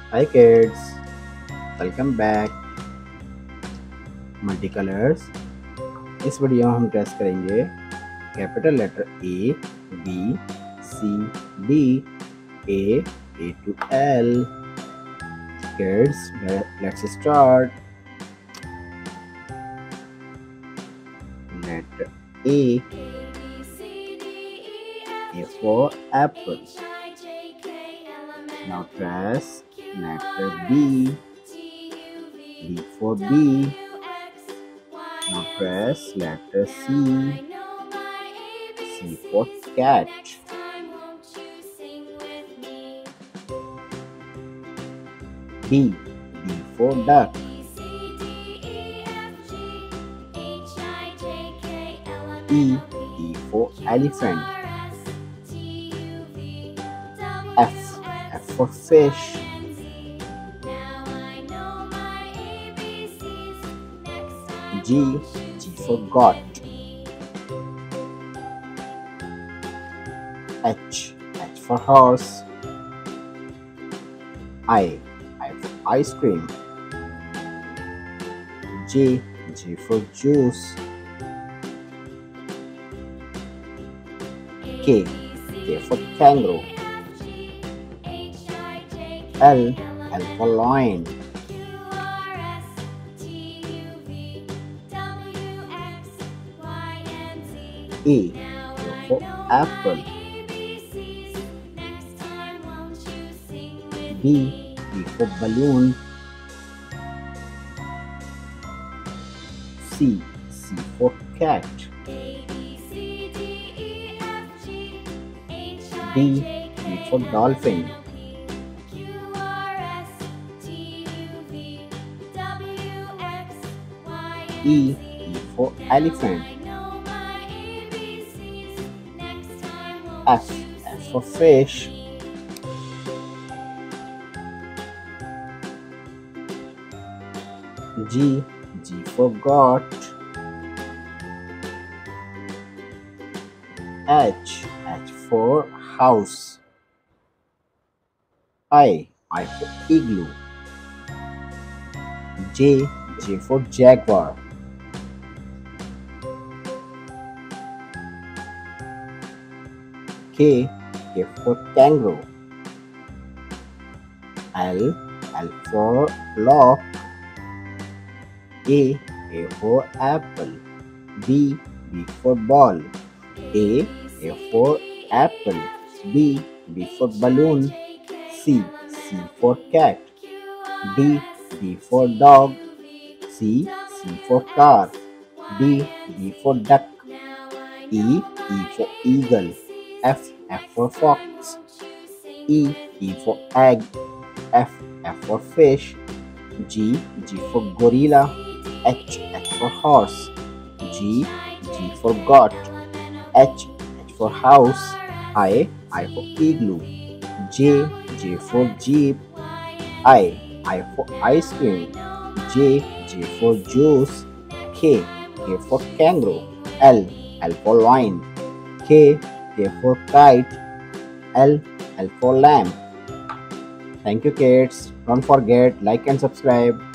Hi kids, welcome back. Multi colours. इस video में हम टेस्ट करेंगे capital letter A, B, C, D, A to L. Kids, let's start. Letter A for apple. Now press letter B. B for B. Now press letter C. C for cat. D. D for duck. E. E for elephant. F. F for fish. G. G for goat. H. H for horse. I. I for ice cream. J. J for juice. K. K for kangaroo. L. L for lion. A. A for apple. B. B for balloon. C. C for cat. D. D for dolphin. E. E for elephant. F. F for fish. G. G for goat. H. H for house. I for igloo. J. J for jaguar. K. K for kangaroo. L. L for lock. A for apple. B. B for ball. A for apple. B. B for balloon. C. C for cat. D. D for dog. C. C for car. D. D for duck. E. E for eagle. F. F for fox. E. E for egg. F. F for fish. G. G for gorilla. H. H for horse. G. G for goat. H. H for house. I for igloo. J. J for jeep. I for ice cream. J. J for juice. K. K for kangaroo. L. L for lion. K. K for kite. L. L for lamb. Thank you kids. Don't forget like and subscribe.